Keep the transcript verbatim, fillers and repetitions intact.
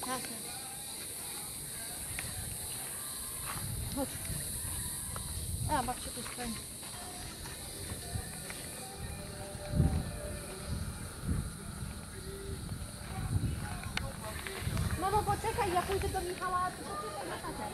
Tak. Chodź. A, babcia tu stoi. Mamo, poczekaj, ja pójdę do Michała, a ty poczekaj na tatę.